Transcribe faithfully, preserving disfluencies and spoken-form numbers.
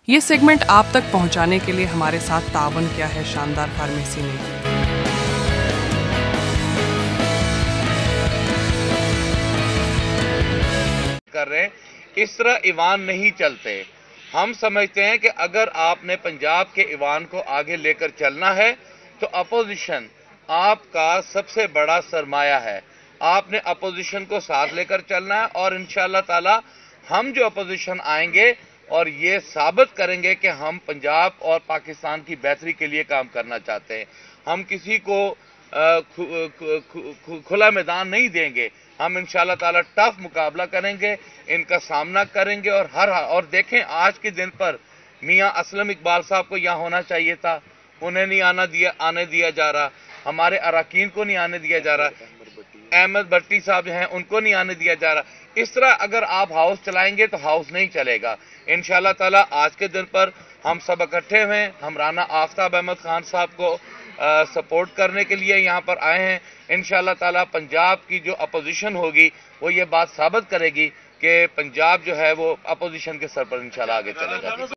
ये सेगमेंट आप तक पहुंचाने के लिए हमारे साथ तावन किया है शानदार फार्मेसी ने। कर रहे हैं, इस तरह ईवान नहीं चलते। हम समझते हैं कि अगर आपने पंजाब के ईवान को आगे लेकर चलना है तो अपोजिशन आपका सबसे बड़ा सरमाया है। आपने अपोजिशन को साथ लेकर चलना है और इंशाअल्लाह ताला हम जो अपोजिशन आएंगे और ये साबित करेंगे कि हम पंजाब और पाकिस्तान की बेहतरी के लिए काम करना चाहते हैं। हम किसी को खु, खु, खु, खुला मैदान नहीं देंगे। हम इंशाअल्लाह ताला टफ मुकाबला करेंगे, इनका सामना करेंगे और हर और देखें आज के दिन पर मियां असलम इकबाल साहब को यहाँ होना चाहिए था, उन्हें नहीं आना दिया आने दिया जा रहा। हमारे अरकान को नहीं आने दिया जा रहा। अहमद भट्टी साहब हैं, उनको नहीं आने दिया जा रहा। इस तरह अगर आप हाउस चलाएंगे तो हाउस नहीं चलेगा। इंशाअल्लाह ताला आज के दिन पर हम सब इकट्ठे हुए, हम राना आफ्ताब अहमद खान साहब को आ, सपोर्ट करने के लिए यहाँ पर आए हैं। इंशाअल्लाह ताला पंजाब की जो अपोजिशन होगी वो ये बात साबित करेगी कि पंजाब जो है वो अपोजिशन के सर पर इंशाअल्लाह आगे चलेगा।